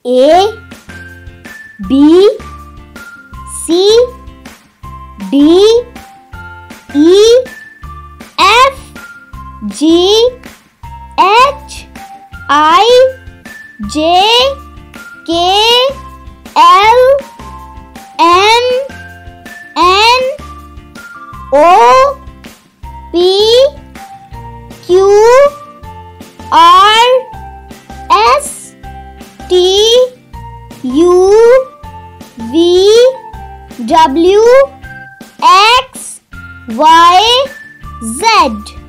A B C D E F G H I J K L M N O P Q R S T U V W X Y Z.